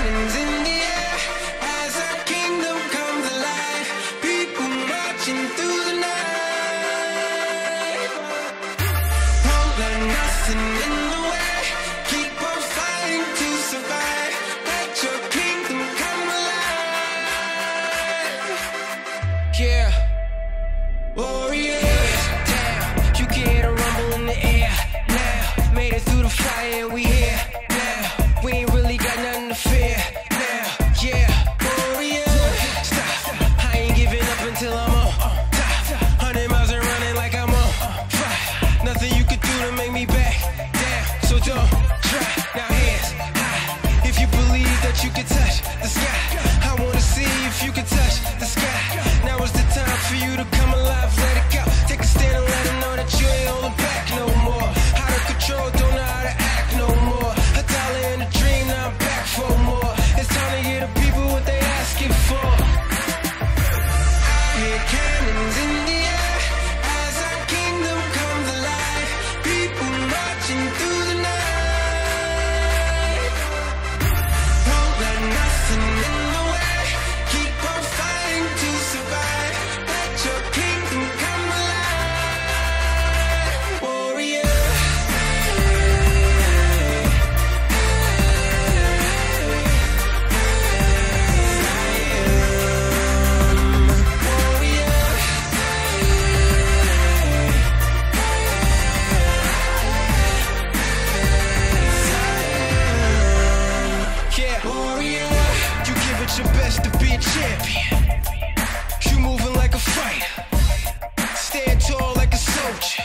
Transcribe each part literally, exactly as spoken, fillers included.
cannons in the air as our kingdom comes alive. People marching through the night. Won't let nothing in the way. Keep on fighting to survive. Let your kingdom come alive. Yeah. Warriors, down. You can hear the rumble in the air. Now, made it through the fire and we here. Now, we ain't really got nothing to fear. Now, yeah. Warriors, stop. I ain't giving up until I'm on top. Hundred miles and running like I'm on fire. Nothing you could do to make me back down. So don't try. Now hands high. If you believe that you can touch the sky, I wanna see if you can touch the sky. Now is the time for you to come alive. Let it go. Take a stand and let them know that you ain't holding back no more. Out of control, don't know how to act no more. A dollar and a dream, now I'm back for more. It's time to give the people what they asking for. I hear cannons in the air as our kingdom comes alive. People marching through the night. Won't let nothing in the way. Keep on fighting to survive. Let your kingdom come alive. Warrior. Yeah, warrior, you give it your best to be a champion. You moving like a fighter, stand tall like a soldier,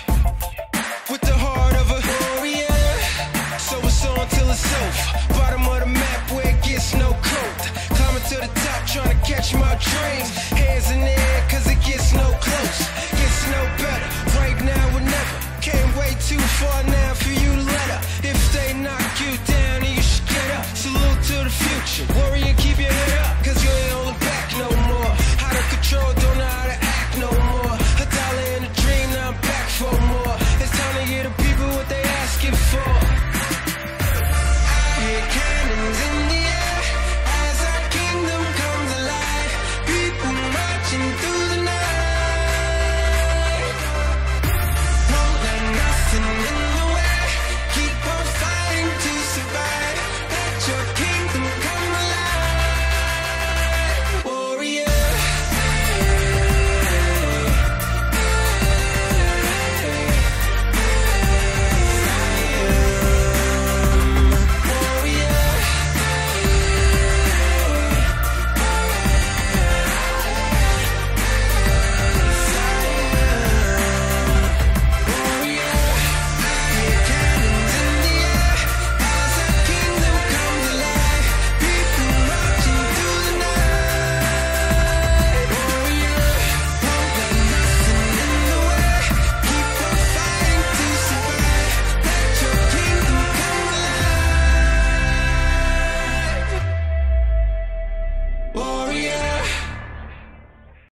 with the heart of a warrior. So it's on till it's over. Bottom of the map,